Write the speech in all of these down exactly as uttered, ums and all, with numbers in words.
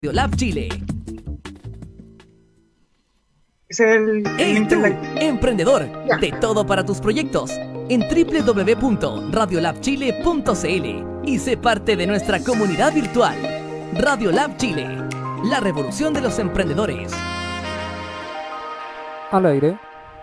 Radiolab Chile. Es el, el ¡Hey link tú, de la- emprendedor! Ya. De todo para tus proyectos en doble u doble u doble u punto radiolab chile punto c l y sé parte de nuestra comunidad virtual. Radiolab Chile, la revolución de los emprendedores. Al aire.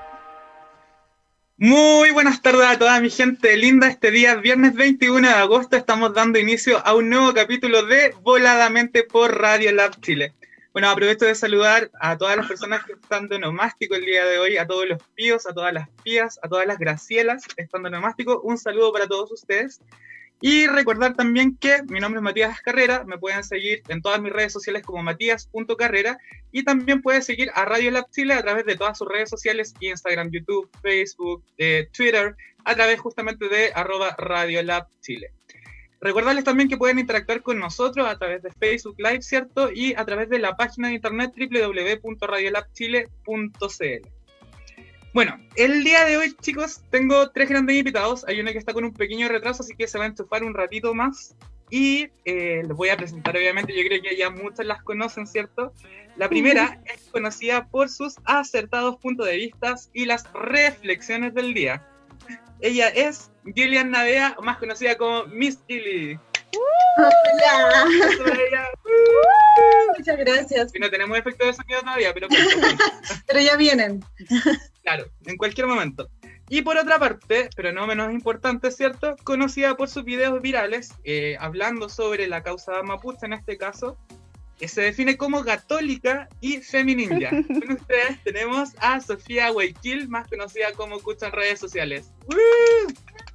Muy buenas tardes a toda mi gente linda. Este día, viernes veintiuno de agosto, estamos dando inicio a un nuevo capítulo de Voladamente por Radiolab Chile. Bueno, aprovecho de saludar a todas las personas que están de nomástico el día de hoy, a todos los píos, a todas las pías, a todas las gracielas que están de nomástico. Un saludo para todos ustedes. Y recordar también que mi nombre es Matías Carrera, me pueden seguir en todas mis redes sociales como matías punto carrera y también pueden seguir a Radiolab Chile a través de todas sus redes sociales, Instagram, YouTube, Facebook, eh, Twitter, a través justamente de arroba Radiolab Chile. Recordarles también que pueden interactuar con nosotros a través de Facebook Live, ¿cierto? Y a través de la página de internet doble u doble u doble u punto radiolab chile punto c l. Bueno, el día de hoy, chicos, tengo tres grandes invitados. Hay uno que está con un pequeño retraso, así que se va a enchufar un ratito más. Y eh, les voy a presentar, obviamente, yo creo que ya muchos las conocen, ¿cierto? La primera es conocida por sus acertados puntos de vista y las reflexiones del día. Ella es Gillian Navea, más conocida como Miss Gilly. Hola. Eso de ella. Muchas gracias. Y no tenemos efecto de sonido todavía, pero Pero ya vienen. claro, en cualquier momento. Y por otra parte, pero no menos importante, ¿cierto? Conocida por sus videos virales, eh, hablando sobre la causa mapuche en este caso, que se define como católica y femininja. Con ustedes tenemos a Sofía Guayquil, más conocida como Cucha en redes sociales. ¡Woo!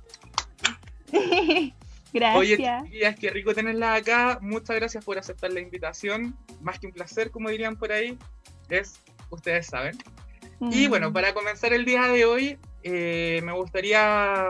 Gracias. Oye, chiquillas, qué rico tenerla acá. Muchas gracias por aceptar la invitación. Más que un placer, como dirían por ahí, es, ustedes saben. Mm. Y bueno, para comenzar el día de hoy, eh, me gustaría,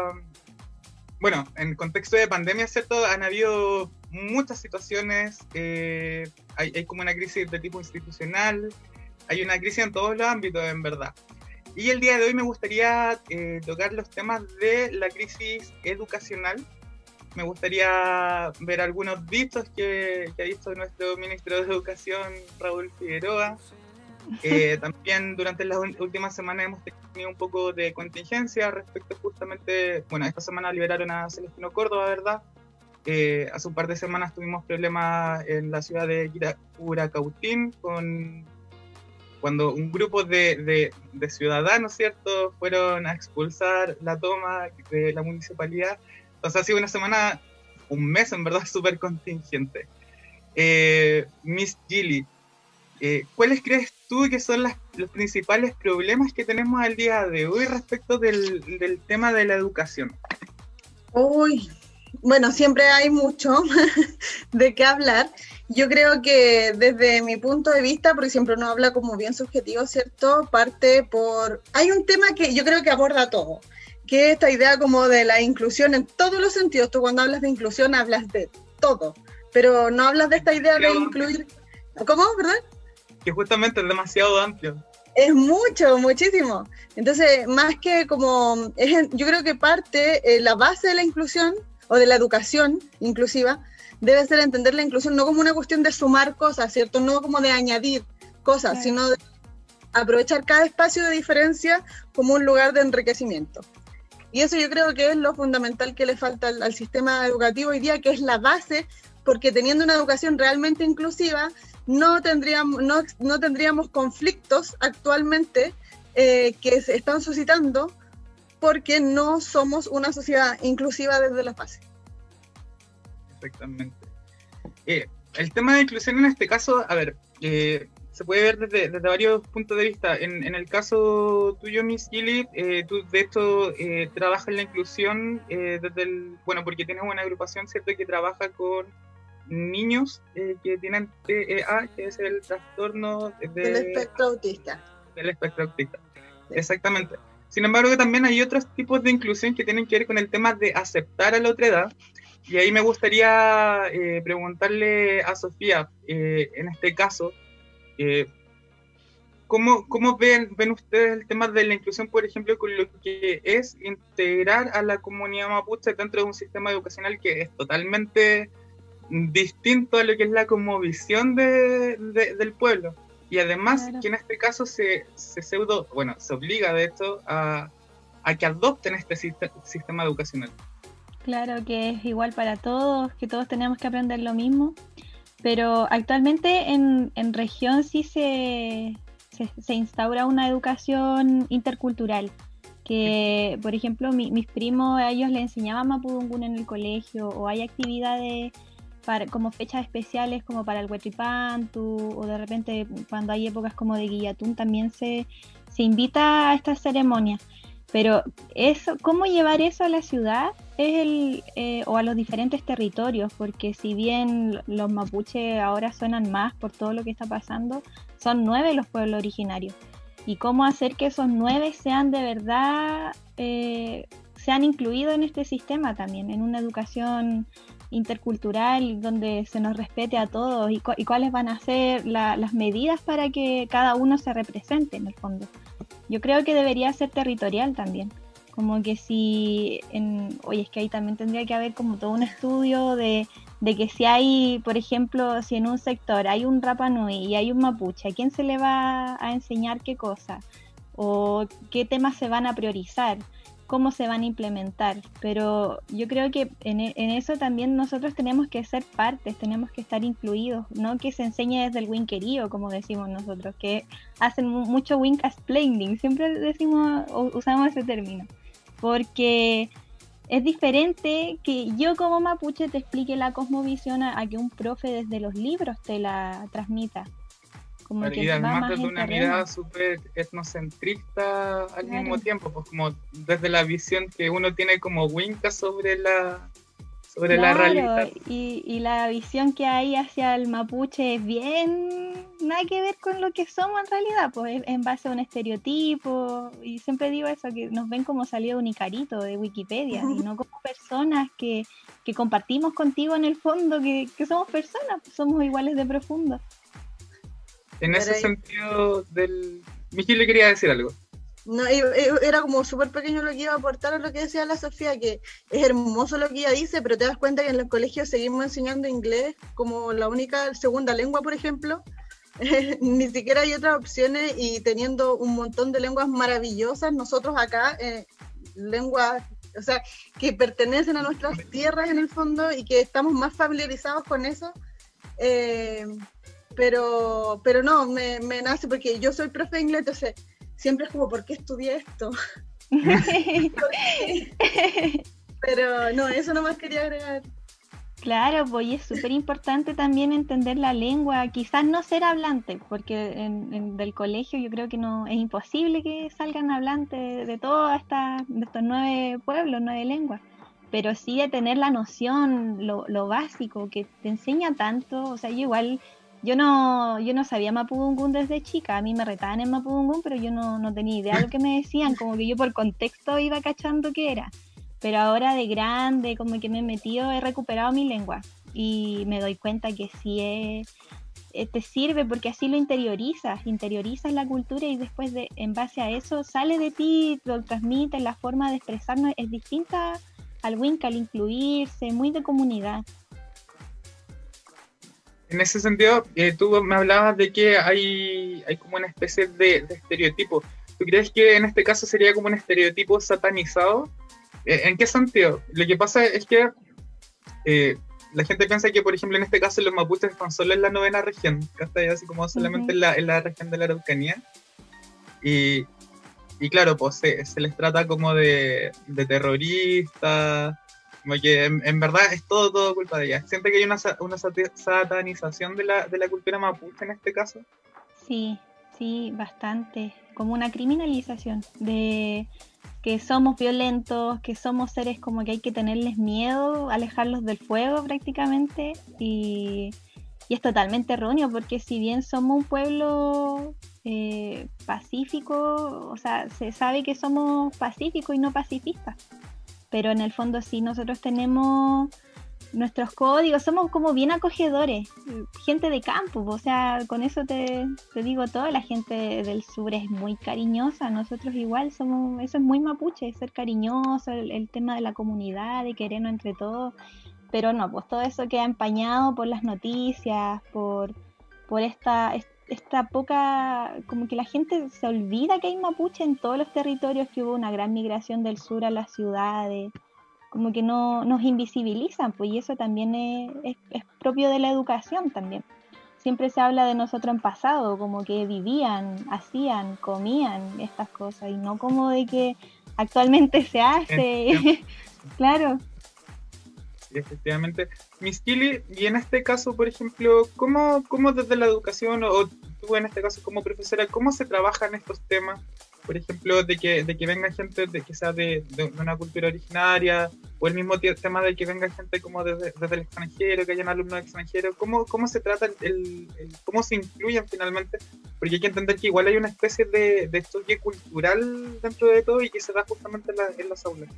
bueno, en contexto de pandemia, ¿cierto? Han habido muchas situaciones, eh, hay, hay como una crisis de tipo institucional, hay una crisis en todos los ámbitos, en verdad. Y el día de hoy me gustaría eh, tocar los temas de la crisis educacional. Me gustaría ver algunos dichos que, que ha dicho nuestro ministro de Educación, Raúl Figueroa. Eh, también durante las últimas semanas hemos tenido un poco de contingencia respecto justamente, bueno, esta semana liberaron a Celestino Córdoba, ¿verdad? Eh, hace un par de semanas tuvimos problemas en la ciudad de Curacautín con cuando un grupo de, de, de ciudadanos, ¿cierto?, fueron a expulsar la toma de la municipalidad. Entonces ha sido una semana, un mes en verdad, súper contingente. Eh, Miss Gilly, eh, ¿cuáles crees tú que son las, los principales problemas que tenemos al día de hoy respecto del, del tema de la educación? Uy, bueno, siempre hay mucho de qué hablar. Yo creo que desde mi punto de vista, porque siempre uno habla como bien subjetivo, ¿cierto? Parte por... Hay un tema que yo creo que aborda todo, que es esta idea como de la inclusión en todos los sentidos. Tú cuando hablas de inclusión hablas de todo, pero no hablas de esta idea de incluir... ¿Cómo? ¿Verdad? Que justamente es demasiado amplio. Es mucho, muchísimo. Entonces, más que como... Es, yo creo que parte, eh, la base de la inclusión o de la educación inclusiva debe ser entender la inclusión no como una cuestión de sumar cosas, ¿cierto? No como de añadir cosas, claro, sino de aprovechar cada espacio de diferencia como un lugar de enriquecimiento. Y eso yo creo que es lo fundamental que le falta al, al sistema educativo hoy día, que es la base, porque teniendo una educación realmente inclusiva, no tendríamos, no, no tendríamos conflictos actualmente eh, que se están suscitando porque no somos una sociedad inclusiva desde la base. Exactamente. Eh, el tema de inclusión en este caso, a ver, eh, se puede ver desde, desde varios puntos de vista. En, en el caso tuyo, Miss Gilly, eh, tú de hecho eh, trabajas en la inclusión eh, desde el, bueno, porque tienes una agrupación, ¿cierto?, que trabaja con niños eh, que tienen T E A, que es el trastorno de, del espectro autista. Del espectro autista, sí. Exactamente. Sin embargo, también hay otros tipos de inclusión que tienen que ver con el tema de aceptar a la otra edad. Y ahí me gustaría eh, preguntarle a Sofía, eh, en este caso, eh, ¿cómo, cómo ven, ven ustedes el tema de la inclusión, por ejemplo, con lo que es integrar a la comunidad mapuche dentro de un sistema educacional que es totalmente distinto a lo que es la cosmovisión de, de, del pueblo. Y además Claro. que en este caso se, se pseudo, bueno, se obliga de hecho a, a que adopten este siste- sistema educacional. Claro que es igual para todos, que todos tenemos que aprender lo mismo, pero actualmente en, en región sí se, se, se instaura una educación intercultural, que por ejemplo mi- mis primos, a ellos les enseñaban mapudungún en el colegio, o hay actividades para, como fechas especiales como para el Huetripantu, o de repente cuando hay épocas como de Guillatún también se, se invita a estas ceremonias. Pero eso, ¿cómo llevar eso a la ciudad? Es el, eh, o a los diferentes territorios, porque si bien los mapuches ahora suenan más por todo lo que está pasando, son nueve los pueblos originarios. Y cómo hacer que esos nueve sean de verdad, eh, sean incluidos en este sistema también, en una educación intercultural donde se nos respete a todos, y, cu- y cuáles van a ser la- las medidas para que cada uno se represente en el fondo. Yo creo que debería ser territorial también. Como que si, en, oye, es que ahí también tendría que haber como todo un estudio de, de que si hay, por ejemplo, si en un sector hay un Rapa Nui y hay un mapuche, ¿a quién se le va a enseñar qué cosa? ¿O qué temas se van a priorizar? ¿Cómo se van a implementar? Pero yo creo que en, e- en eso también nosotros tenemos que ser partes, tenemos que estar incluidos, no que se enseñe desde el winkerío, como decimos nosotros, que hacen mu- mucho winkasplaining, siempre decimos o usamos ese término, porque es diferente que yo como mapuche te explique la cosmovisión a, a que un profe desde los libros te la transmita. Como Claro, que y va además más desde en una terreno. mirada súper etnocentrista al Claro. mismo tiempo, pues como desde la visión que uno tiene como Winca sobre la sobre la Claro, realidad. y, y la visión que hay hacia el mapuche es bien nada que ver con lo que somos en realidad, pues es en base a un estereotipo, y siempre digo eso, que nos ven como salido de un icarito de Wikipedia, y no como personas que, que compartimos contigo en el fondo, que, que somos personas, pues somos iguales de profundos. En Pero ese ahí- sentido del... Miki le quería decir algo. No, y- y- era como súper pequeño lo que iba a aportar a lo que decía la Sofía, que es hermoso lo que ella dice, pero te das cuenta que en los colegios seguimos enseñando inglés como la única segunda lengua, por ejemplo. Ni siquiera hay otras opciones, y teniendo un montón de lenguas maravillosas, nosotros acá, eh, lenguas, o sea, que pertenecen a nuestras tierras en el fondo y que estamos más familiarizados con eso. eh, pero, pero no, me, me nace porque yo soy profe de inglés, entonces siempre es como, ¿por qué estudié esto? Pero no, eso nomás quería agregar. Claro, pues y es súper importante también entender la lengua, quizás no ser hablante, porque en, en- del colegio yo creo que no es imposible que salgan hablantes de, de todas estas, de estos nueve pueblos, nueve lenguas, pero sí de tener la noción, lo, lo básico, que te enseña tanto. O sea, yo igual, yo no, yo no sabía mapudungún desde chica, a mí me retaban en mapudungún, pero yo no, no tenía idea de lo que me decían, como que yo por contexto iba cachando qué era. Pero ahora de grande, como que me he metido, he recuperado mi lengua y me doy cuenta que sí es, eh, te sirve, porque así lo interiorizas, interiorizas la cultura, y después de, en base a eso sale de ti, lo transmites, la forma de expresarnos es distinta al Winca, al incluirse, muy de comunidad. En ese sentido, eh, tú me hablabas de que hay, hay como una especie de, de estereotipo. ¿Tú crees que en este caso sería como un estereotipo satanizado? Eh, ¿En qué sentido? Lo que pasa es que eh, la gente piensa que, por ejemplo, en este caso los mapuches están solo en la novena región, ¿cachai? Así como solamente Ujú. en, la, en la región de la Araucanía. Y, y claro, pues se, se les trata como de, de terroristas, como que en, en verdad es todo, todo culpa de ellas. ¿Siente que hay una, sa- una sati- satanización de la, de la cultura mapuche en este caso? Sí, sí, bastante, como una criminalización de que somos violentos, que somos seres como que hay que tenerles miedo, alejarlos del fuego prácticamente, y, y es totalmente erróneo, porque si bien somos un pueblo eh, pacífico, o sea, se sabe que somos pacíficos y no pacifistas, pero en el fondo sí nosotros tenemos nuestros códigos, somos como bien acogedores, gente de campo, o sea, con eso te, te digo todo. La gente del sur es muy cariñosa, nosotros igual somos, eso es muy mapuche, ser cariñoso, el, el tema de la comunidad, de querernos entre todos, pero no, pues todo eso queda empañado por las noticias, por, por esta, esta poca, como que la gente se olvida que hay mapuche en todos los territorios, que hubo una gran migración del sur a las ciudades, como que no nos invisibilizan, pues, y eso también es, es, es propio de la educación también. Siempre se habla de nosotros en pasado, como que vivían, hacían, comían estas cosas, y no como de que actualmente se hace. Claro. Sí, efectivamente. Miss Kili, y en este caso, por ejemplo, ¿cómo, cómo desde la educación, o tú en este caso como profesora, cómo se trabajan estos temas? Por ejemplo, de que, de que venga gente de, que sea de, de una cultura originaria, o el mismo t- tema de que venga gente como desde, desde el extranjero, que hayan alumnos extranjeros. ¿Cómo, cómo se trata, el, el, el, cómo se incluyen finalmente? Porque hay que entender que igual hay una especie de, de estudio cultural dentro de todo y que se da justamente en, la, en las aulas.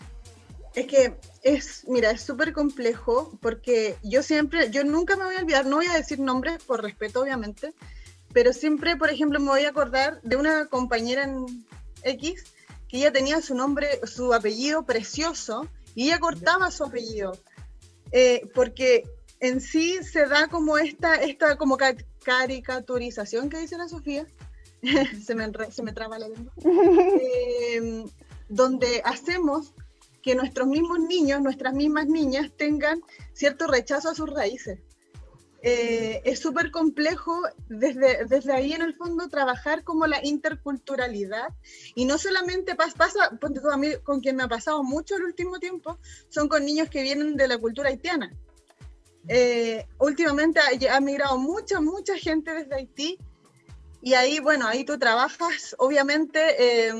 Es que es, mira, es súper complejo, porque yo siempre, yo nunca me voy a olvidar, no voy a decir nombres por respeto obviamente, pero siempre, por ejemplo, me voy a acordar de una compañera en X, que ella tenía su nombre, su apellido precioso, y ella cortaba su apellido, eh, porque en sí se da como esta, esta como ca- caricaturización que dice la Sofía, se, me enre- se me traba la lengua, eh, donde hacemos que nuestros mismos niños, nuestras mismas niñas tengan cierto rechazo a sus raíces. Eh, es súper complejo desde, desde ahí en el fondo trabajar como la interculturalidad, y no solamente pas, pasa, ponte tú, a mí con quien me ha pasado mucho el último tiempo, son con niños que vienen de la cultura haitiana. Eh, últimamente ha, ha migrado mucha, mucha gente desde Haití, y ahí, bueno, ahí tú trabajas, obviamente, eh,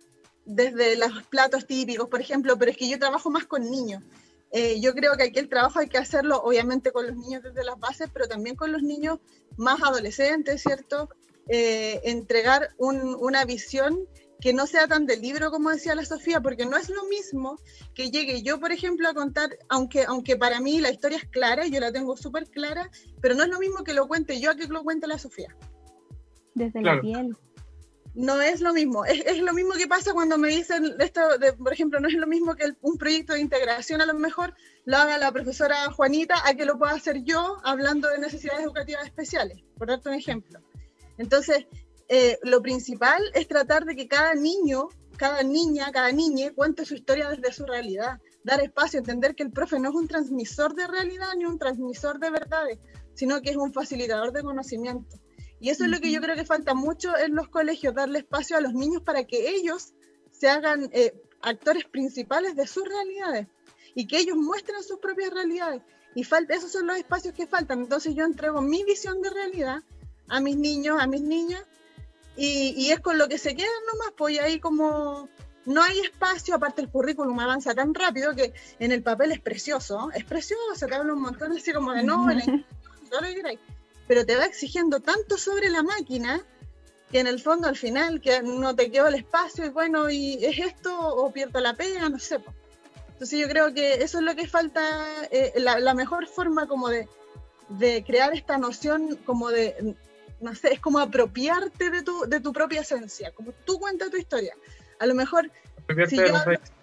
desde los platos típicos, por ejemplo, pero es que yo trabajo más con niños. Eh, yo creo que aquí el trabajo hay que hacerlo, obviamente, con los niños desde las bases, pero también con los niños más adolescentes, ¿cierto? Eh, entregar un, una visión que no sea tan del libro, como decía la Sofía, porque no es lo mismo que llegue yo, por ejemplo, a contar, aunque, aunque para mí la historia es clara, yo la tengo súper clara, pero no es lo mismo que lo cuente yo a que lo cuente la Sofía. Desde Claro. la piel. No es lo mismo, es, es lo mismo que pasa cuando me dicen esto, de, por ejemplo, no es lo mismo que el, un proyecto de integración a lo mejor lo haga la profesora Juanita a que lo pueda hacer yo hablando de necesidades educativas especiales, por darte un ejemplo. Entonces, eh, lo principal es tratar de que cada niño, cada niña, cada niña cuente su historia desde su realidad, dar espacio, entender que el profe no es un transmisor de realidad ni un transmisor de verdades, sino que es un facilitador de conocimiento. Y eso es lo que yo creo que falta mucho en los colegios, darle espacio a los niños para que ellos se hagan eh, actores principales de sus realidades y que ellos muestren sus propias realidades. Y falta, esos son los espacios que faltan. Entonces yo entrego mi visión de realidad a mis niños, a mis niñas, y, y es con lo que se quedan nomás, pues ahí como no hay espacio, aparte el currículum avanza tan rápido que en el papel es precioso, es precioso, te habla un montón así como de no, todo lo que queráis, pero te va exigiendo tanto sobre la máquina que en el fondo al final que no te quedó el espacio y bueno, y es esto o pierdo la pega, no sé. Po. Entonces yo creo que eso es lo que falta, eh, la, la mejor forma como de, de crear esta noción como de, no sé, es como apropiarte de tu, de tu propia esencia, como tú cuentas tu historia. A lo mejor, si yo,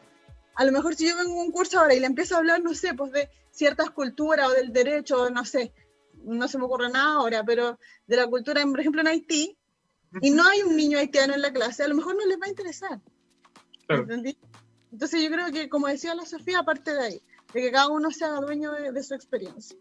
a lo mejor si yo vengo a un curso ahora y le empiezo a hablar, no sé, pues de ciertas culturas o del derecho, no sé, no se me ocurre nada ahora, pero de la cultura, por ejemplo, en Haití, y no hay un niño haitiano en la clase, a lo mejor no les va a interesar. Claro. ¿Entendí? Entonces yo creo que, como decía la Sofía, aparte de ahí, de que cada uno se haga dueño de, de su experiencia.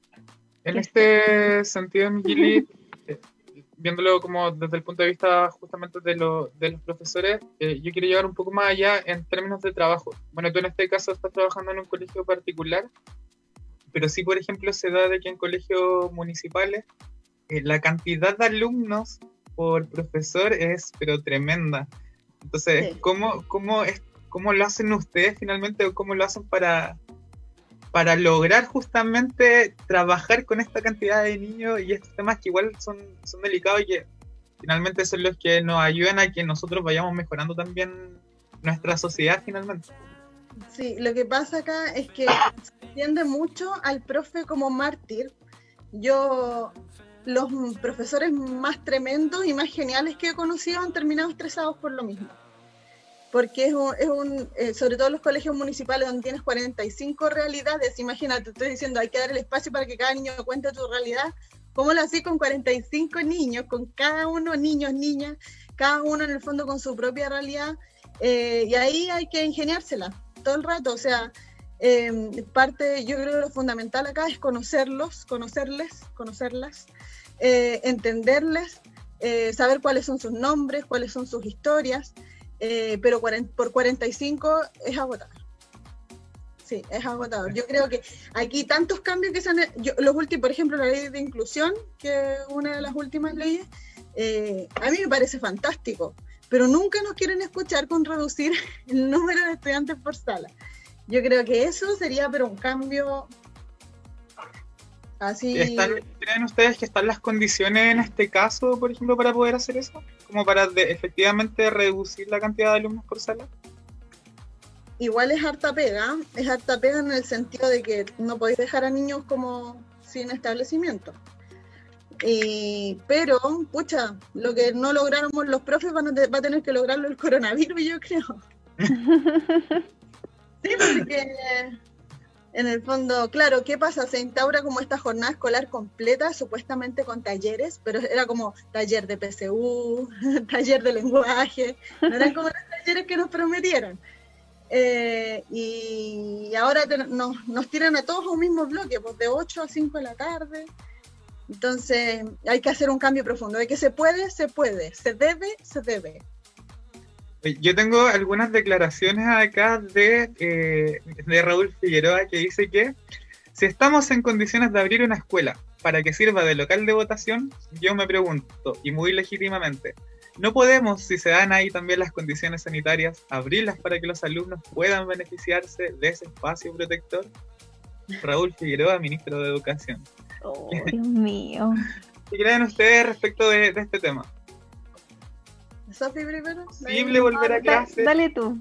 En este sentido, Migueli, eh, viéndolo como desde el punto de vista justamente de, lo, de los profesores, eh, yo quiero llevar un poco más allá en términos de trabajo. Bueno, tú en este caso estás trabajando en un colegio particular, pero sí, por ejemplo, se da de que en colegios municipales eh, la cantidad de alumnos por profesor es pero tremenda. Entonces, sí. ¿cómo, cómo, es, ¿cómo lo hacen ustedes finalmente o cómo lo hacen para, para lograr justamente trabajar con esta cantidad de niños y estos temas que igual son, son delicados y que finalmente son los que nos ayudan a que nosotros vayamos mejorando también nuestra sociedad finalmente? Sí, lo que pasa acá es que se entiende mucho al profe como mártir. Yo, los profesores más tremendos y más geniales que he conocido han terminado estresados por lo mismo. porque es un, es un eh, sobre todo en los colegios municipales donde tienes cuarenta y cinco realidades, imagínate, estoy diciendo, hay que dar el espacio para que cada niño cuente tu realidad, ¿cómo lo hacís con cuarenta y cinco niños, con cada uno, niños, niñas, cada uno en el fondo con su propia realidad? Eh, y ahí hay que ingeniársela todo el rato, o sea, eh, parte, yo creo que lo fundamental acá es conocerlos, conocerles, conocerlas, eh, entenderles, eh, saber cuáles son sus nombres, cuáles son sus historias, eh, pero por cuarenta y cinco es agotador. Sí, es agotador. Yo creo que aquí tantos cambios que se han... Yo, los últimos, por ejemplo, la ley de inclusión, que es una de las últimas leyes, eh, a mí me parece fantástico, pero nunca nos quieren escuchar con reducir el número de estudiantes por sala. Yo creo que eso sería, pero un cambio así... ¿Están, ¿Creen ustedes que están las condiciones en este caso, por ejemplo, para poder hacer eso? Como para de, efectivamente reducir la cantidad de alumnos por sala. Igual es harta pega, es harta pega en el sentido de que no podéis dejar a niños como sin establecimiento. Y, pero, pucha, lo que no logramos los profes van a te, va a tener que lograrlo el coronavirus, yo creo. Sí, porque en el fondo, claro, ¿qué pasa? Se instaura como esta jornada escolar completa, supuestamente con talleres, pero era como taller de P S U, taller de lenguaje, no eran como los talleres que nos prometieron. Eh, y ahora te, nos, nos tiran a todos a un mismo bloque, pues de ocho a cinco de la tarde. Entonces hay que hacer un cambio profundo. De que se puede, se puede. Se debe, se debe. Yo tengo algunas declaraciones acá de, eh, de Raúl Figueroa, que dice que si estamos en condiciones de abrir una escuela para que sirva de local de votación, yo me pregunto, y muy legítimamente, ¿no podemos, si se dan ahí también las condiciones sanitarias, abrirlas para que los alumnos puedan beneficiarse de ese espacio protector? Raúl Figueroa, ministro de Educación. Oh, Dios mío. ¿Qué creen ustedes respecto de, de este tema? Sofi primero. ¿Es posible volver a clase? Dale tú.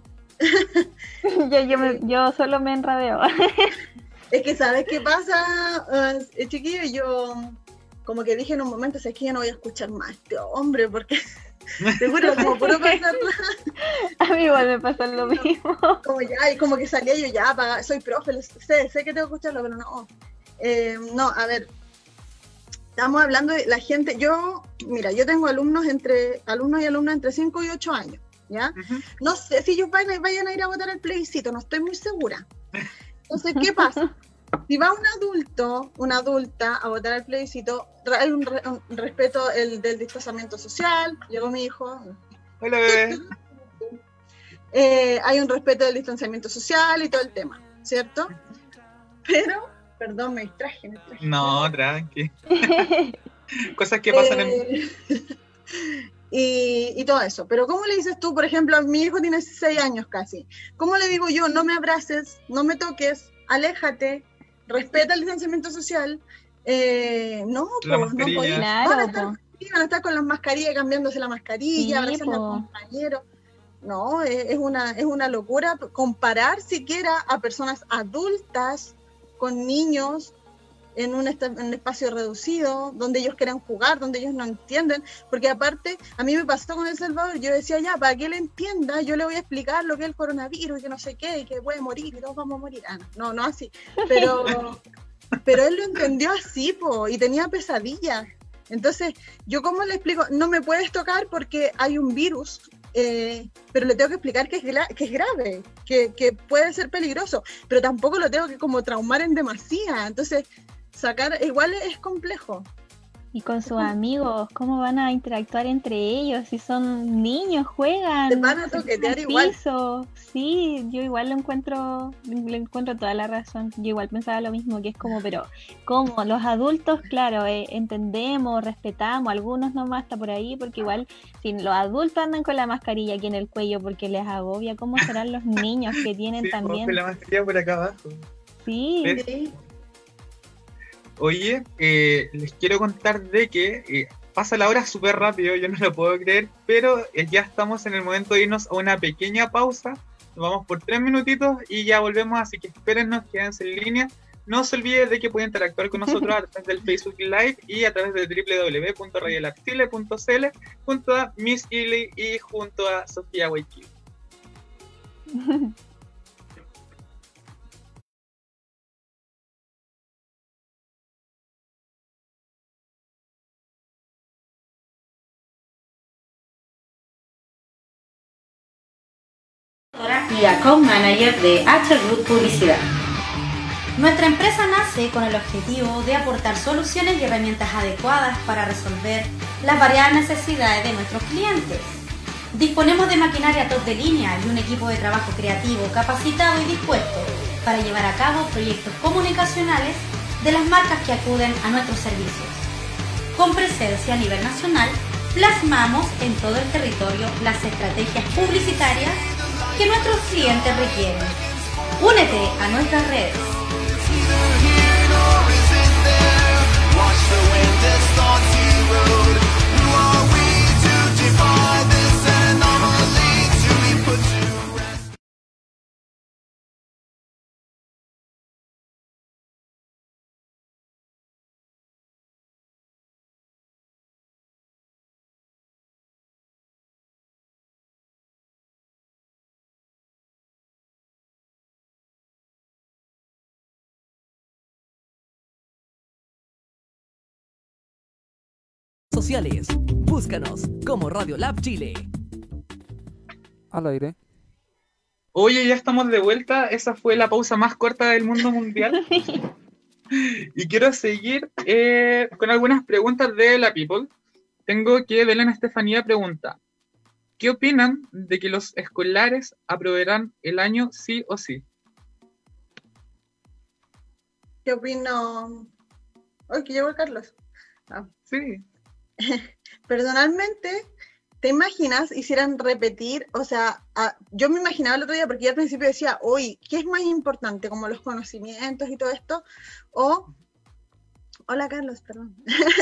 yo, yo, me, yo solo me enradeo. Es que, ¿sabes qué pasa, uh, chiquillo? Yo como que dije en un momento, es que ya no voy a escuchar más a este hombre, porque seguro como puro pasar. A mí igual me pasa lo mismo. Como ya, y como que salía yo ya, para, soy profe, sé, sé que tengo que escucharlo, pero no. Eh, no, a ver, estamos hablando de la gente, yo, mira, yo tengo alumnos entre, alumnos y alumnas entre cinco y ocho años, ¿ya? Uh-huh. No sé si ellos vayan, vayan a ir a votar el plebiscito, no estoy muy segura. Entonces, ¿qué pasa? Si va un adulto, una adulta a votar el plebiscito, hay un, re, un respeto el, del distanciamiento social, llegó mi hijo. Hola, bebé. Eh, hay un respeto del distanciamiento social y todo el tema, ¿cierto? Pero, perdón, me distraje, me distraje. No, tranqui. Cosas que pasan eh, en... y, y todo eso. Pero ¿cómo le dices tú, por ejemplo, mi hijo tiene seis años casi? ¿Cómo le digo yo, no me abraces, no me toques, aléjate, respeta el distanciamiento social? Eh, no, la pues no podía. Claro, van, a estar, van a estar con las mascarillas, cambiándose la mascarilla, sí, abrazando al compañero. No, es, es, una, es una locura comparar siquiera a personas adultas con niños en un, en un espacio reducido, donde ellos quieran jugar, donde ellos no entienden, porque aparte, a mí me pasó con El Salvador, yo decía ya, para que él entienda, yo le voy a explicar lo que es el coronavirus, y que no sé qué, y que puede morir, y todos vamos a morir. Ah, no, no así, pero, pero él lo entendió así, po, y tenía pesadillas. Entonces, yo cómo le explico, no me puedes tocar porque hay un virus, eh, pero le tengo que explicar que es, gra- que es grave, que, que puede ser peligroso, pero tampoco lo tengo que como traumar en demasía. Entonces, sacar, igual es complejo. Y con sus amigos, ¿cómo van a interactuar entre ellos? Si son niños, juegan. Te van a toquetear igual. Piso. Sí, yo igual lo encuentro, le encuentro toda la razón. Yo igual pensaba lo mismo, que es como, pero, ¿cómo? Los adultos, claro, eh, entendemos, respetamos, algunos nomás está por ahí, porque igual, si los adultos andan con la mascarilla aquí en el cuello porque les agobia, ¿cómo serán los niños que tienen sí, también? Con la mascarilla por acá abajo. Sí. Sí. Oye, eh, les quiero contar de que eh, pasa la hora súper rápido, yo no lo puedo creer, pero eh, ya estamos en el momento de irnos a una pequeña pausa. Nos vamos por tres minutitos y ya volvemos, así que espérennos, quédense en línea. No se olviden de que pueden interactuar con nosotros a través del Facebook Live y a través de doble u doble u doble u punto radio lab chile punto c l junto a Miss Ili y junto a Sofía Waikili. Y Account Manager de H Root Publicidad. Nuestra empresa nace con el objetivo de aportar soluciones y herramientas adecuadas para resolver las variadas necesidades de nuestros clientes. Disponemos de maquinaria top de línea y un equipo de trabajo creativo, capacitado y dispuesto para llevar a cabo proyectos comunicacionales de las marcas que acuden a nuestros servicios. Con presencia a nivel nacional, plasmamos en todo el territorio las estrategias publicitarias que nuestros clientes requieren. Únete a nuestras redes. Sociales. Búscanos como Radio Lab Chile. Al aire. Oye, ya estamos de vuelta. Esa fue la pausa más corta del mundo mundial. Y quiero seguir eh, con algunas preguntas de la People. Tengo que Belén Estefanía pregunta: ¿qué opinan de que los escolares aprobarán el año sí o sí? ¿Qué opino? Hoy que llegó Carlos. Ah. Sí. Personalmente, ¿te imaginas hicieran repetir? O sea, a, yo me imaginaba el otro día, porque yo al principio decía, hoy, ¿qué es más importante? Como los conocimientos y todo esto. O, hola Carlos, perdón.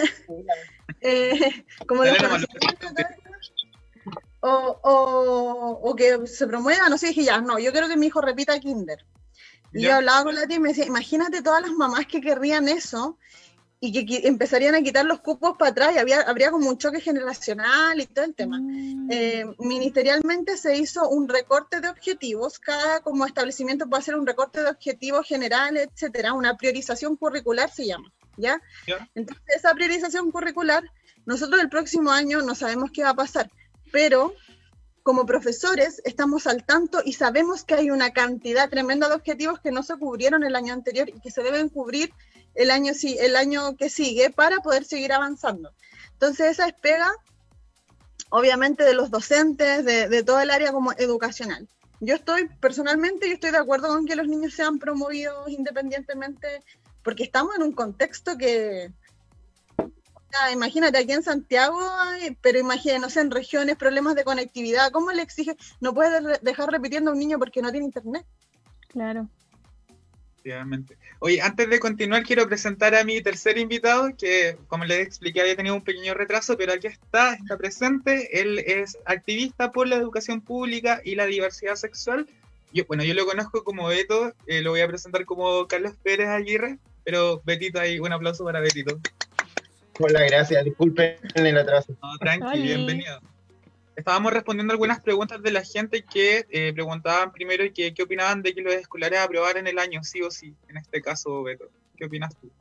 eh, como los conocimientos. O, o, o que se promueva, no sé, dije ya, no, yo quiero que mi hijo repita kinder. Y yo hablaba con la tía y me decía, imagínate todas las mamás que querrían eso y que, que empezarían a quitar los cupos para atrás y había, habría como un choque generacional y todo el tema. Mm. Eh, ministerialmente se hizo un recorte de objetivos, cada como establecimiento puede hacer un recorte de objetivos generales, etcétera, una priorización curricular se llama, ¿ya? ¿Ya? Entonces esa priorización curricular, nosotros el próximo año no sabemos qué va a pasar, pero como profesores estamos al tanto y sabemos que hay una cantidad tremenda de objetivos que no se cubrieron el año anterior y que se deben cubrir el año, el año que sigue para poder seguir avanzando. Entonces esa es pega, obviamente, de los docentes, de, de todo el área como educacional. Yo estoy, personalmente, yo estoy de acuerdo con que los niños sean promovidos independientemente, porque estamos en un contexto que... Imagínate, aquí en Santiago, pero imagínate, no sé, en regiones, problemas de conectividad, ¿cómo le exige? No puedes dejar repitiendo a un niño porque no tiene internet. Claro. Efectivamente. Oye, antes de continuar, quiero presentar a mi tercer invitado, que, como les expliqué, había tenido un pequeño retraso, pero aquí está, está presente. Él es activista por la educación pública y la diversidad sexual. Yo, bueno, yo lo conozco como Beto, eh, lo voy a presentar como Carlos Pérez Aguirre, pero Betito, ahí un aplauso para Betito. Hola, gracias. Disculpen el atraso. No, tranqui, bienvenido. Estábamos respondiendo algunas preguntas de la gente que eh, preguntaban primero que, qué opinaban de que los escolares aprobaran el año sí o sí, en este caso, Beto. ¿Qué opinas tú?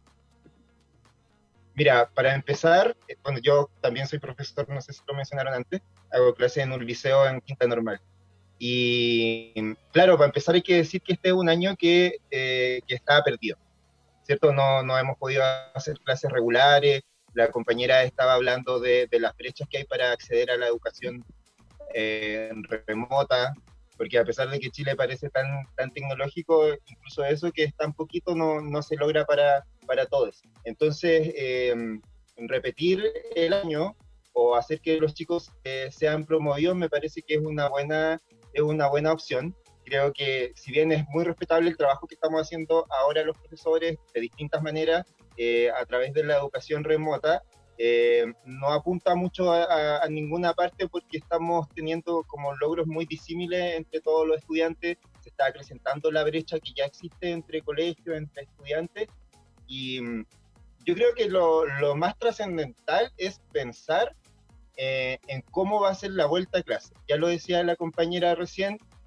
Mira, para empezar, bueno, yo también soy profesor, no sé si lo mencionaron antes, hago clases en un liceo en Quinta Normal. Y claro, para empezar hay que decir que este es un año que, eh, que estaba perdido. ¿Cierto? No, no hemos podido hacer clases regulares, la compañera estaba hablando de, de las brechas que hay para acceder a la educación eh, remota, porque a pesar de que Chile parece tan, tan tecnológico, incluso eso que es tan poquito no, no se logra para, para todos. Entonces, eh, repetir el año o hacer que los chicos eh, sean promovidos me parece que es una buena, es una buena opción. Creo que si bien es muy respetable el trabajo que estamos haciendo ahora los profesores de distintas maneras eh, a través de la educación remota, eh, no apunta mucho a, a, a ninguna parte porque estamos teniendo como logros muy disímiles entre todos los estudiantes, se está acrecentando la brecha que ya existe entre colegios, entre estudiantes, y yo creo que lo, lo más trascendental es pensar eh, en cómo va a ser la vuelta a clase. Ya lo decía la compañera recién,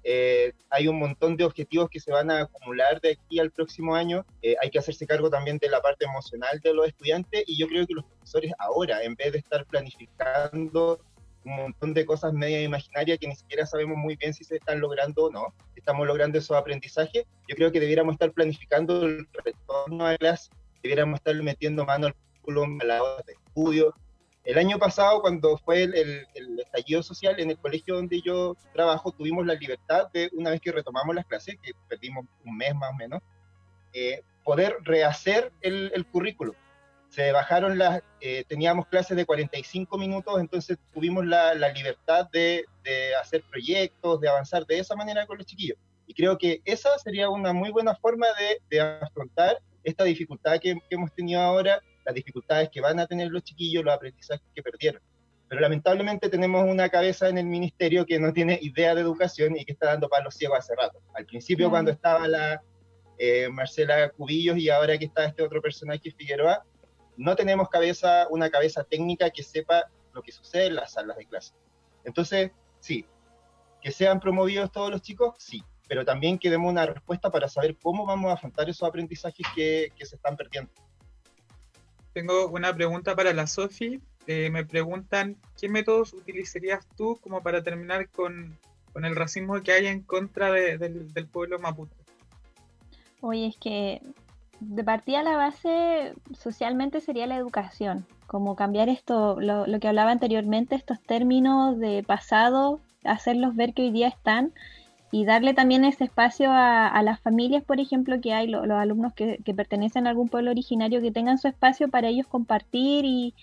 Eh, hay un montón de objetivos que se van a acumular de aquí al próximo año. Eh, hay que hacerse cargo también de la parte emocional de los estudiantes, y yo creo que los profesores ahora, en vez de estar planificando un montón de cosas media imaginarias que ni siquiera sabemos muy bien si se están logrando o no, estamos logrando esos aprendizajes, yo creo que debiéramos estar planificando el retorno a clase, debiéramos estar metiendo mano al currículum, a la hora de estudio. El año pasado, cuando fue el, el, el estallido social, en el colegio donde yo trabajo, tuvimos la libertad de, una vez que retomamos las clases, que perdimos un mes más o menos, eh, poder rehacer el, el currículum. Se bajaron las, eh, teníamos clases de cuarenta y cinco minutos, entonces tuvimos la, la libertad de, de hacer proyectos, de avanzar de esa manera con los chiquillos. Y creo que esa sería una muy buena forma de, de afrontar esta dificultad que, que hemos tenido ahora, las dificultades que van a tener los chiquillos, los aprendizajes que perdieron. Pero lamentablemente tenemos una cabeza en el ministerio que no tiene idea de educación y que está dando palos ciegos hace rato. Al principio, cuando estaba la eh, Marcela Cubillos, y ahora que está este otro personaje, Figueroa, no tenemos cabeza, una cabeza técnica que sepa lo que sucede en las salas de clase. Entonces, sí, que sean promovidos todos los chicos, sí, pero también que demos una respuesta para saber cómo vamos a afrontar esos aprendizajes que, que se están perdiendo. Tengo una pregunta para la Sofi. Eh, me preguntan, ¿qué métodos utilizarías tú como para terminar con, con el racismo que hay en contra de, del, del pueblo mapuche? Oye, es que de partida la base socialmente sería la educación, como cambiar esto, lo, lo que hablaba anteriormente, estos términos de pasado, hacerlos ver que hoy día están, y darle también ese espacio a, a las familias, por ejemplo, que hay, lo, los alumnos que, que pertenecen a algún pueblo originario, que tengan su espacio para ellos compartir y,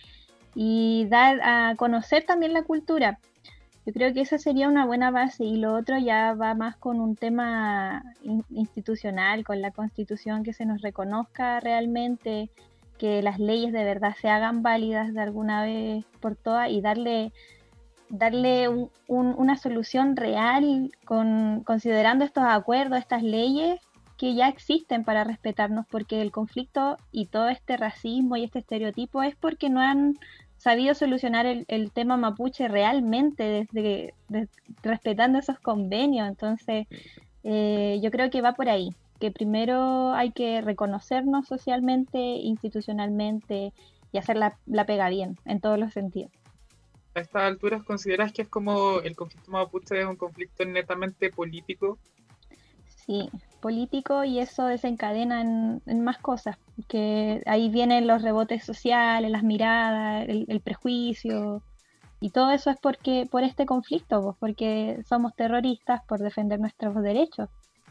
y dar a conocer también la cultura. Yo creo que esa sería una buena base, y lo otro ya va más con un tema in, institucional, con la Constitución, que se nos reconozca realmente, que las leyes de verdad se hagan válidas de alguna vez por todas, y darle... darle un, un, una solución real con, considerando estos acuerdos, estas leyes que ya existen para respetarnos, porque el conflicto y todo este racismo y este estereotipo es porque no han sabido solucionar el, el tema mapuche realmente, desde, desde respetando esos convenios. Entonces eh, yo creo que va por ahí, que primero hay que reconocernos socialmente, institucionalmente, y hacer la, la pega bien en todos los sentidos. A estas alturas, ¿consideras que es como el conflicto mapuche es un conflicto netamente político? Sí, político, y eso desencadena en, en más cosas, que ahí vienen los rebotes sociales, las miradas, el, el prejuicio, y todo eso es porque por este conflicto, pues, porque somos terroristas por defender nuestros derechos.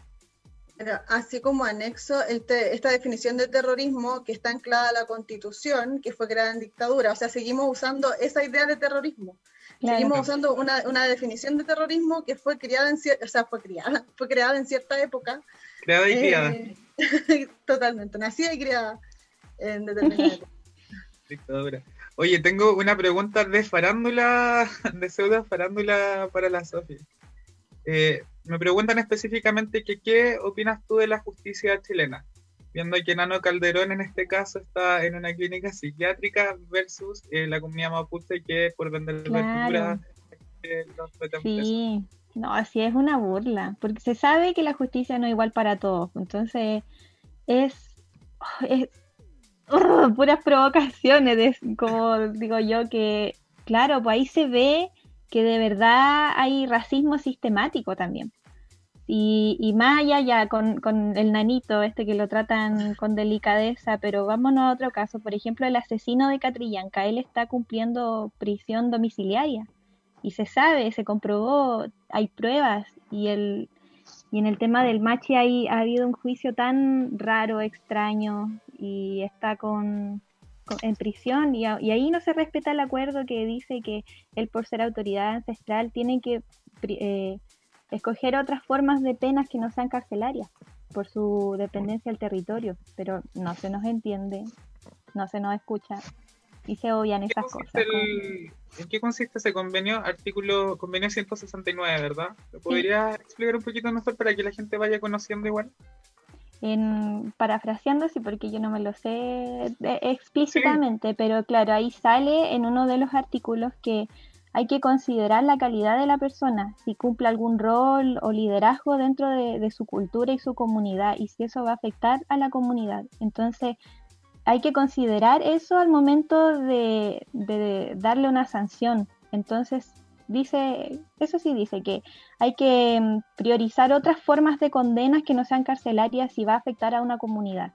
Pero así como anexo este, esta definición de terrorismo que está anclada a la Constitución, que fue creada en dictadura, o sea, seguimos usando esa idea de terrorismo. Claro. Seguimos usando una, una definición de terrorismo que fue creada en o sea, fue creada, fue creada en cierta época. Creada y criada. Eh, totalmente, nacida y criada en determinada época. Dictadura. Oye, tengo una pregunta de farándula, de pseudo farándula para la Sofi. Eh, me preguntan específicamente que qué opinas tú de la justicia chilena, viendo que Nano Calderón en este caso está en una clínica psiquiátrica versus eh, la comunidad mapuche que por vender verduras eh, los meten presos. Sí, no, así es una burla, porque se sabe que la justicia no es igual para todos, entonces es, es uh, puras provocaciones, de, como digo yo, que claro, pues ahí se ve que de verdad hay racismo sistemático también. Y, y más allá ya con, con el nanito este que lo tratan con delicadeza, pero vámonos a otro caso. Por ejemplo, el asesino de Catrillanca, él está cumpliendo prisión domiciliaria. Y se sabe, se comprobó, hay pruebas. Y, el, y en el tema del Machi hay, ha habido un juicio tan raro, extraño, y está con... en prisión, y, y ahí no se respeta el acuerdo que dice que él, por ser autoridad ancestral, tiene que eh, escoger otras formas de penas que no sean carcelarias por su dependencia del territorio, pero no se nos entiende, no se nos escucha y se obvian esas cosas. El, ¿En qué consiste ese convenio? Artículo, convenio ciento sesenta y nueve, ¿verdad? ¿Lo podrías sí. explicar un poquito mejor para que la gente vaya conociendo igual? En, parafraseando, sí, porque yo no me lo sé de, explícitamente, sí. Pero claro, ahí sale en uno de los artículos que hay que considerar la calidad de la persona, si cumple algún rol o liderazgo dentro de, de su cultura y su comunidad, y si eso va a afectar a la comunidad. Entonces, hay que considerar eso al momento de, de darle una sanción. Entonces, dice, eso sí dice que hay que mm, priorizar otras formas de condenas que no sean carcelarias si va a afectar a una comunidad.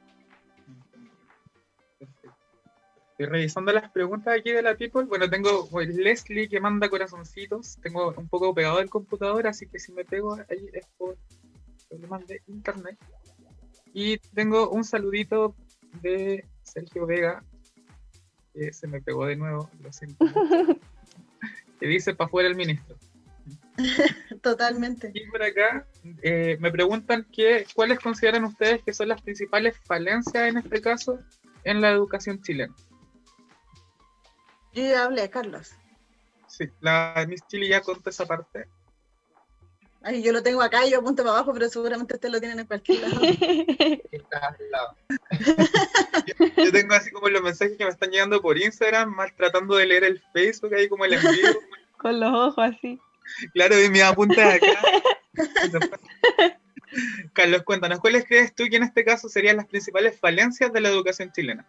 Estoy revisando las preguntas aquí de la People. Bueno, tengo pues, Leslie que manda corazoncitos. Tengo un poco pegado el computador, así que si me pego ahí es por problemas de internet. Y tengo un saludito de Sergio Vega, que se me pegó de nuevo, lo siento mucho, que dice pa' fuera el ministro. Totalmente. Y por acá eh, me preguntan que, cuáles consideran ustedes que son las principales falencias en este caso en la educación chilena. Yo ya hablé, Carlos. Sí, la Miss Chile ya contó esa parte. Ay, yo lo tengo acá y yo apunto para abajo, pero seguramente ustedes lo tienen en cualquier lado. Está al lado. yo, yo tengo así como los mensajes que me están llegando por Instagram, mal tratando de leer el Facebook, ahí como el envío. Con los ojos así. Claro, y me apunta acá. Carlos, cuéntanos, ¿cuáles crees tú que en este caso serían las principales falencias de la educación chilena?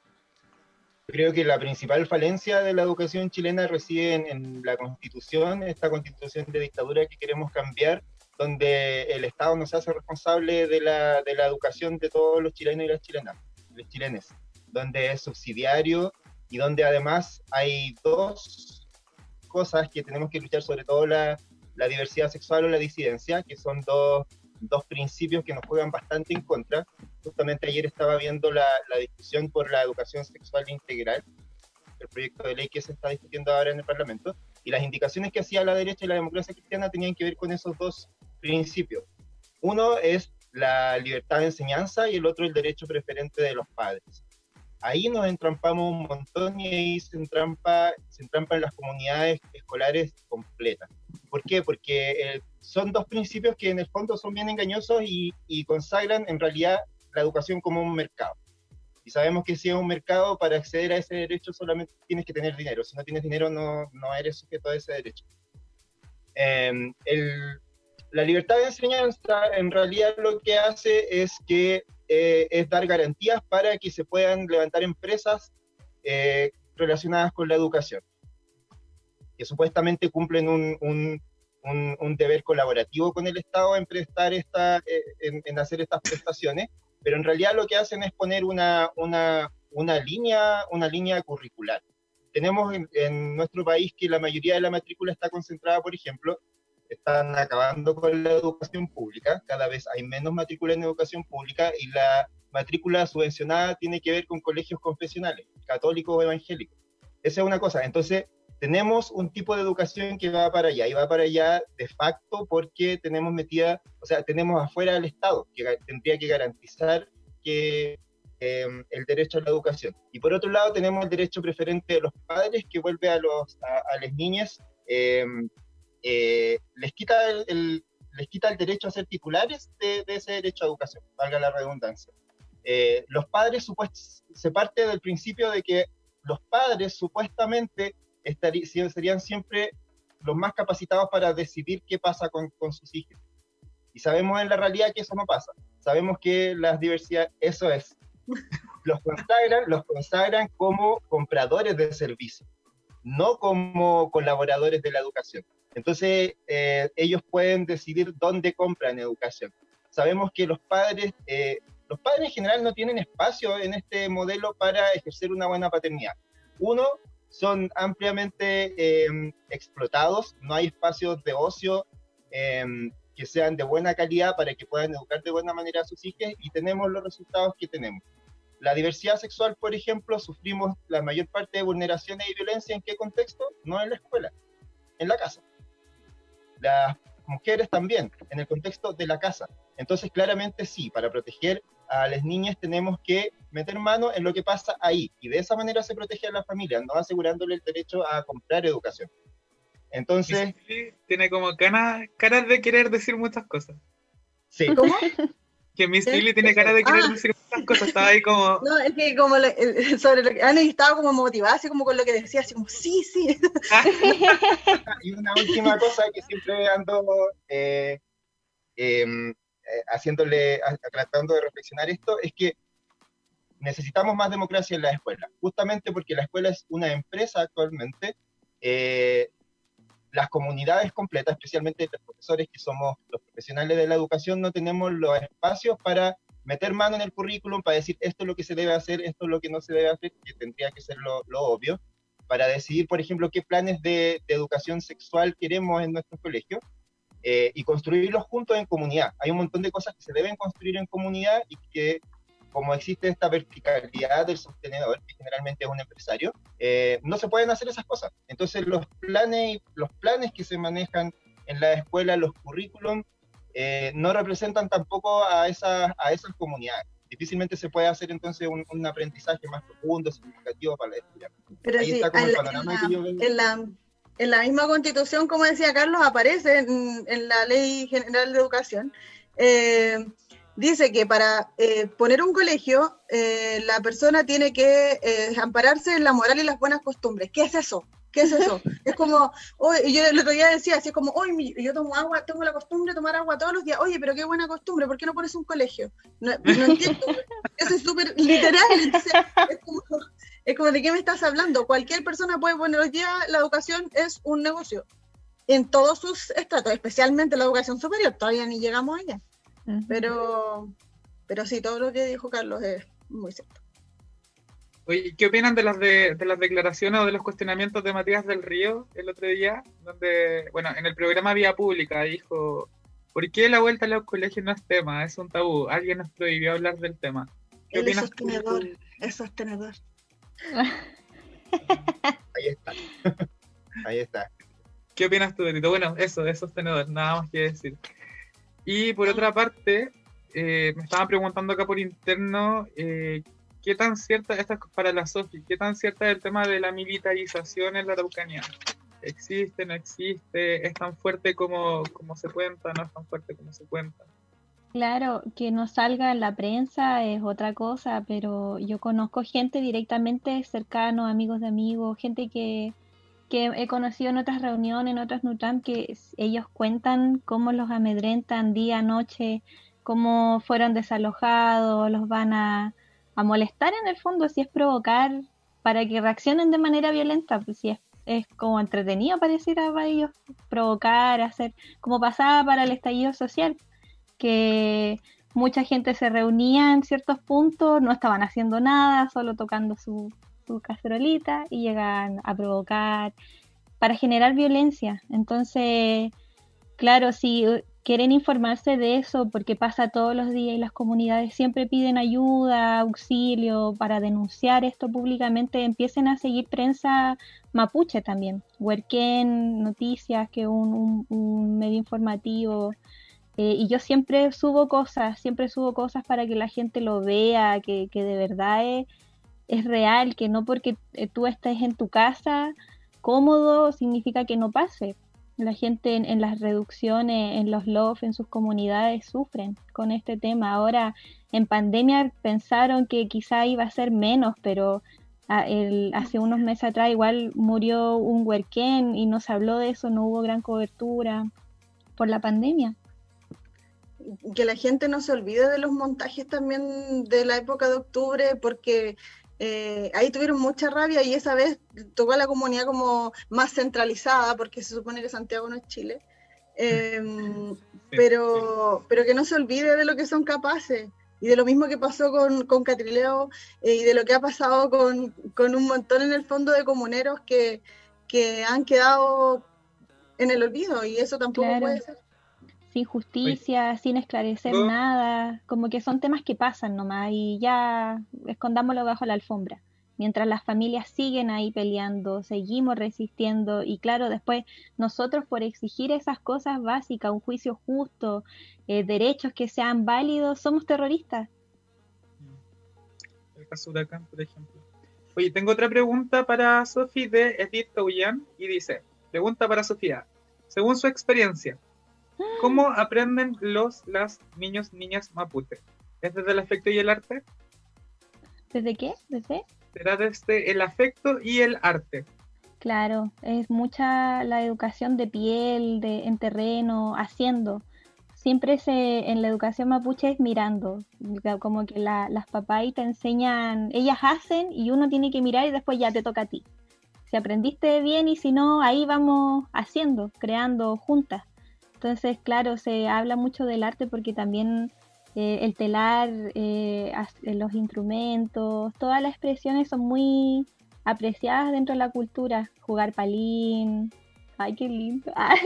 Creo que la principal falencia de la educación chilena reside en, en la Constitución, esta Constitución de dictadura que queremos cambiar, donde el Estado no se hace responsable de la, de la educación de todos los chilenos y las chilenas, los chilenes, donde es subsidiario y donde además hay dos cosas que tenemos que luchar, sobre todo la, la diversidad sexual o la disidencia, que son dos, dos principios que nos juegan bastante en contra. Justamente ayer estaba viendo la, la discusión por la educación sexual integral, el proyecto de ley que se está discutiendo ahora en el Parlamento, y las indicaciones que hacía la derecha y la democracia cristiana tenían que ver con esos dos principios. Uno es la libertad de enseñanza y el otro el derecho preferente de los padres. Ahí nos entrampamos un montón y ahí se entrampa, se entrampan las comunidades escolares completas. ¿Por qué? Porque eh, son dos principios que en el fondo son bien engañosos y, y consagran en realidad la educación como un mercado. Y sabemos que si es un mercado, para acceder a ese derecho solamente tienes que tener dinero. Si no tienes dinero, no, no eres sujeto a ese derecho. Eh, el, la libertad de enseñanza en realidad lo que hace es que eh, es dar garantías para que se puedan levantar empresas eh, relacionadas con la educación, que supuestamente cumplen un, un, un, un deber colaborativo con el Estado en prestar esta, eh, en, en hacer estas prestaciones, pero en realidad lo que hacen es poner una, una, una, línea, una línea curricular. Tenemos en, en nuestro país que la mayoría de la matrícula está concentrada, por ejemplo, están acabando con la educación pública, cada vez hay menos matrícula en educación pública y la matrícula subvencionada tiene que ver con colegios confesionales, católicos o evangélicos. Esa es una cosa. Entonces, tenemos un tipo de educación que va para allá, y va para allá de facto porque tenemos metida, o sea, tenemos afuera al Estado, que tendría que garantizar que eh, el derecho a la educación. Y por otro lado tenemos el derecho preferente de los padres, que vuelve a, los, a, a las niñas, eh, eh, les, quita el, el, les quita el derecho a ser titulares de, de ese derecho a educación, valga la redundancia. Eh, los padres, supuest, se parte del principio de que los padres supuestamente estarían, serían siempre los más capacitados para decidir qué pasa con, con sus hijos. Y sabemos en la realidad que eso no pasa. Sabemos que las diversidades, eso es, los consagran, los consagran como compradores de servicios, no como colaboradores de la educación. Entonces, eh, ellos pueden decidir dónde compran educación. Sabemos que los padres, eh, los padres en general no tienen espacio en este modelo para ejercer una buena paternidad. Uno, son ampliamente eh, explotados, no hay espacios de ocio eh, que sean de buena calidad para que puedan educar de buena manera a sus hijos, y tenemos los resultados que tenemos. La diversidad sexual, por ejemplo, sufrimos la mayor parte de vulneraciones y violencia. ¿En qué contexto? No en la escuela, en la casa. Las mujeres también, en el contexto de la casa. Entonces, claramente sí, para proteger a las niñas tenemos que meter mano en lo que pasa ahí, y de esa manera se protege a la familia, no asegurándole el derecho a comprar educación. Entonces... Sí, tiene como caras, caras de querer decir muchas cosas. Sí. ¿Cómo? Que Miss ¿Qué? Lily tiene cara de querer Ah. decir estas cosas, estaba ahí como... No, es que como lo- eh, sobre lo que Ana estaba como motivada, así como con lo que decía, así como, sí, sí. Y una última cosa que siempre ando eh, eh, eh, haciéndole, a- tratando de reflexionar esto, es que necesitamos más democracia en la escuela, justamente porque la escuela es una empresa actualmente. eh, las comunidades completas, especialmente los profesores que somos los profesionales de la educación, no tenemos los espacios para meter mano en el currículum, para decir esto es lo que se debe hacer, esto es lo que no se debe hacer, que tendría que ser lo, lo obvio, para decidir, por ejemplo, qué planes de, de educación sexual queremos en nuestros colegios, eh, y construirlos juntos en comunidad. Hay un montón de cosas que se deben construir en comunidad y que, como existe esta verticalidad del sostenedor, que generalmente es un empresario, eh, no se pueden hacer esas cosas. Entonces los planes, los planes que se manejan en la escuela, los currículum, eh, no representan tampoco a esas, a esas comunidades. Difícilmente se puede hacer entonces un, un aprendizaje más profundo, significativo para la estudiante. Pero Ahí sí, está como en el la, panorama en que yo la- veo. en la- en la misma constitución, como decía Carlos, aparece en, en la Ley General de Educación, eh, dice que para eh, poner un colegio, eh, la persona tiene que eh, ampararse en la moral y las buenas costumbres. ¿Qué es eso? ¿Qué es eso? Es como, hoy, yo el otro día decía, así es como, hoy yo tomo agua, tengo la costumbre de tomar agua todos los días. Oye, pero qué buena costumbre, ¿por qué no pones un colegio? No, no entiendo, eso es súper literal, entonces es como, es como, ¿de qué me estás hablando? Cualquier persona puede poner, hoy día la educación es un negocio, en todos sus estratos, especialmente la educación superior, todavía ni llegamos allá. Ujú. Pero, pero sí, todo lo que dijo Carlos es muy cierto. Oye, ¿qué opinan de las de, de las declaraciones o de los cuestionamientos de Matías del Río el otro día? Donde, bueno, en el programa Vía Pública dijo, ¿por qué la vuelta a los colegios no es tema? Es un tabú. Alguien nos prohibió hablar del tema. ¿Qué Él es opinas tú? sostenedor, es sostenedor. Ahí está. Ahí está. ¿Qué opinas tú, Derito? Bueno, eso, es sostenedor, nada más que decir. Y por otra parte, eh, me estaban preguntando acá por interno, eh, ¿qué tan cierta, esta es para la Sofi, qué tan cierta es el tema de la militarización en la Araucanía? ¿Existe, no existe? ¿Es tan fuerte como, como se cuenta? ¿No es tan fuerte como se cuenta? Claro, que no salga en la prensa es otra cosa, pero yo conozco gente directamente cercano, amigos de amigos, gente que, que he conocido en otras reuniones, en otras NUTAM, que s- ellos cuentan cómo los amedrentan día, noche, cómo fueron desalojados, los van a, a molestar en el fondo, si es provocar para que reaccionen de manera violenta, pues si es, es como entretenido pareciera para ellos provocar, hacer, como pasaba para el estallido social, que mucha gente se reunía en ciertos puntos, no estaban haciendo nada, solo tocando su, su cacerolita y llegaban a provocar para generar violencia. Entonces, claro, si eh, quieren informarse de eso, porque pasa todos los días y las comunidades siempre piden ayuda, auxilio para denunciar esto públicamente, empiecen a seguir prensa mapuche también, Huerquén, Noticias, que es un, un, un medio informativo. Eh, y yo siempre subo cosas, siempre subo cosas para que la gente lo vea, que, que de verdad es, es real, que no porque eh, tú estés en tu casa cómodo significa que no pase. La gente en, en las reducciones, en los L O F, en sus comunidades sufren con este tema. Ahora, en pandemia pensaron que quizá iba a ser menos, pero a, el, hace unos meses atrás igual murió un huerquén y no se habló de eso, no hubo gran cobertura por la pandemia. Que la gente no se olvide de los montajes también de la época de octubre, porque eh, ahí tuvieron mucha rabia y esa vez tocó a la comunidad como más centralizada, porque se supone que Santiago no es Chile, eh, Sí, pero, pero que no se olvide de lo que son capaces. Y de lo mismo que pasó con, con Catrileo, eh, y de lo que ha pasado con, con un montón en el fondo de comuneros que, que han quedado en el olvido, y eso tampoco Claro. puede ser. Sin justicia, sin esclarecer Yo- nada, como que son temas que pasan nomás y ya escondámoslo bajo la alfombra. Mientras las familias siguen ahí peleando, seguimos resistiendo y claro, después nosotros por exigir esas cosas básicas, un juicio justo, eh, derechos que sean válidos, somos terroristas. El caso Huracán, por ejemplo. Oye, tengo otra pregunta para Sofi de Edith Caullán y dice, pregunta para Sofía, según su experiencia, ¿Cómo aprenden los, las niños, niñas mapuche? ¿Es desde el afecto y el arte? ¿Desde qué? ¿Desde? Será desde el afecto y el arte. Claro, es mucha la educación de piel, de, en terreno, haciendo. Siempre se, en la educación mapuche es mirando, como que la, las papás te enseñan, ellas hacen y uno tiene que mirar y después ya te toca a ti. Si aprendiste bien y si no, ahí vamos haciendo, creando juntas. Entonces, claro, se habla mucho del arte porque también eh, el telar, eh, los instrumentos, todas las expresiones son muy apreciadas dentro de la cultura. Jugar palín, ay, qué lindo. Ah,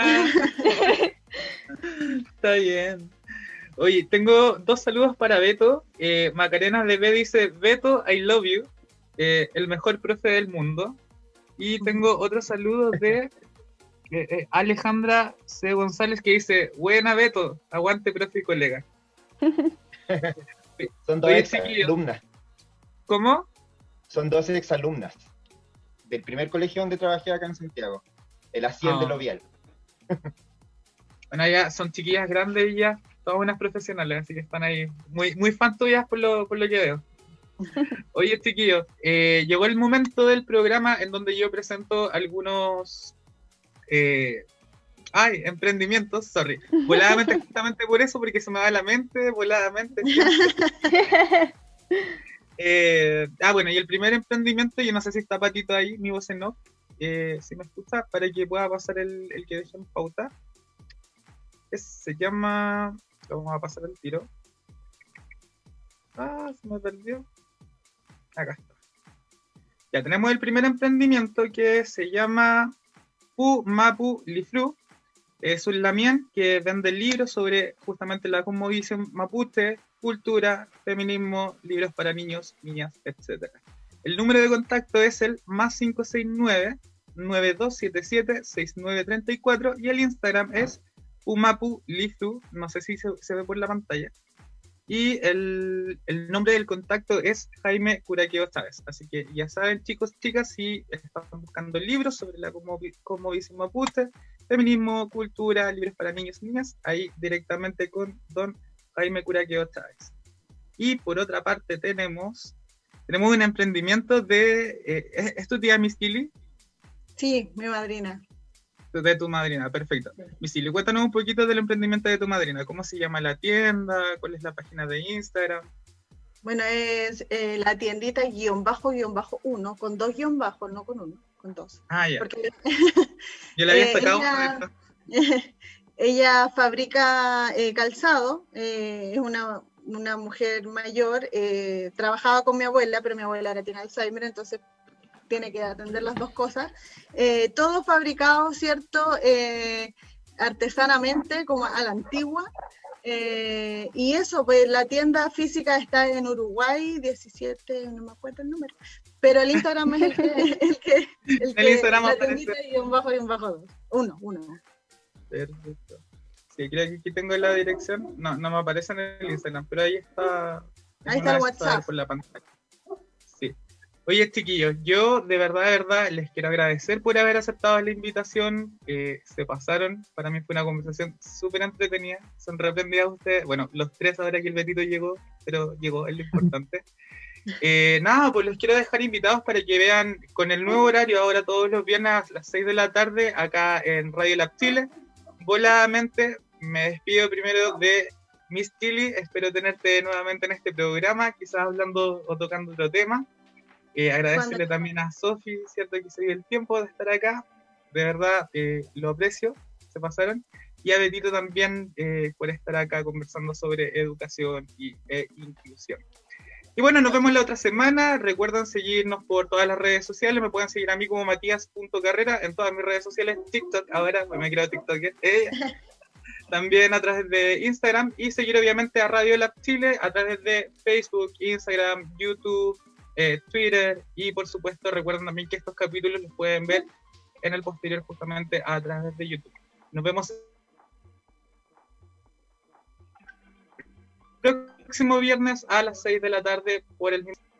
está bien. Oye, tengo dos saludos para Beto. Eh, Macarena de B dice, Beto, I love you, eh, el mejor profe del mundo. Y tengo otro saludo de eh, eh, Alejandra C. González que dice, buena Beto, aguante profe y colega. Son dos Oye, exalumnas. ¿Cómo? Son dos exalumnas del primer colegio donde trabajé acá en Santiago, el Asiel oh. de Lovial. Bueno, ya son chiquillas grandes y ya, todas buenas profesionales, así que están ahí muy, muy fan tuyas por lo, por lo que veo. Oye, chiquillos, eh, llegó el momento del programa en donde yo presento algunos eh, ay, emprendimientos, sorry, voladamente, justamente por eso, porque se me va la mente, voladamente. eh, ah, bueno, y el primer emprendimiento, yo no sé si está Patito ahí, mi voz en off, eh, si me escucha, para que pueda pasar el, el que dejé en pauta. Es, se llama, lo vamos a pasar el tiro. Ah, se me perdió. Acá está. Ya tenemos el primer emprendimiento que se llama Pu Mapu Liflu. Es un lamien que vende libros sobre justamente la cosmovisión mapuche, cultura, feminismo, libros para niños, niñas, etcétera. El número de contacto es el más cinco seis nueve, nueve dos siete siete, seis nueve tres cuatro y el Instagram es Pumapu Liflu, no sé si se, se ve por la pantalla. Y el, el nombre del contacto es Jaime Curaqueo Chávez. Así que ya saben, chicos, chicas, si están buscando libros sobre la cosmovisión mapuche, feminismo, cultura, libros para niños y niñas, ahí directamente con don Jaime Curaqueo Chávez. Y por otra parte tenemos, tenemos un emprendimiento de... Eh, ¿Es tu tía Miss Kili? Sí, mi madrina. De tu madrina, perfecto. Misili, cuéntanos un poquito del emprendimiento de tu madrina. ¿Cómo se llama la tienda? ¿Cuál es la página de Instagram? Bueno, es eh, la tiendita guión bajo guión bajo uno, con dos guión bajos, no con uno, con dos. Ah, ya. Porque, yo le había eh, sacado ella, por esto. Ella fabrica eh, calzado, eh, es una, una mujer mayor, eh, trabajaba con mi abuela, pero mi abuela ahora tiene Alzheimer, entonces tiene que atender las dos cosas. Eh, todo fabricado, ¿cierto? Eh, artesanamente, como a la antigua. Eh, y eso, pues la tienda física está en Uruguay, diecisiete, no me acuerdo el número. Pero el Instagram es el que... El que, el que el Instagram la aparece. tiendita y un bajo y un bajo dos. Uno, uno. Perfecto. Sí, creo que aquí tengo la dirección. No, no me aparece en el Instagram, pero ahí está. Ahí está el WhatsApp. Por la pantalla. Sí. Oye, chiquillos, yo de verdad, de verdad, les quiero agradecer por haber aceptado la invitación. Eh, se pasaron. Para mí fue una conversación súper entretenida. Son reprendidas ustedes. Bueno, los tres ahora que el Betito llegó, pero llegó, es lo importante. Eh, nada, pues los quiero dejar invitados para que vean con el nuevo horario, ahora todos los viernes a las seis de la tarde, acá en Radio Lab Chile. Voladamente, me despido primero de Miss Chili. Espero tenerte nuevamente en este programa, quizás hablando o tocando otro tema. Eh, agradecerle también a Sofi, cierto que se dio el tiempo de estar acá, de verdad eh, lo aprecio, se pasaron, y a Betito también eh, por estar acá conversando sobre educación y, e inclusión. Y bueno, nos vemos la otra semana. Recuerden seguirnos por todas las redes sociales, me pueden seguir a mí como matías punto carrera en todas mis redes sociales, TikTok, ahora me he creado TikToker, eh, también a través de Instagram, y seguir obviamente a Radio Lab Chile a través de Facebook, Instagram, YouTube, Eh, Twitter, y por supuesto recuerden también que estos capítulos los pueden ver en el posterior justamente a través de YouTube. Nos vemos el próximo viernes a las seis de la tarde por el mismo.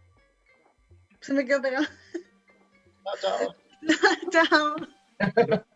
Se me quedó pegado. Chao, chao. Chao.